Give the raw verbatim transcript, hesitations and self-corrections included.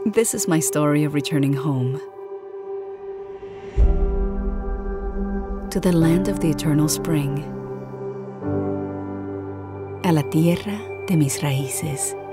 This is my story of returning home. To the land of the eternal spring. A la tierra de mis raíces.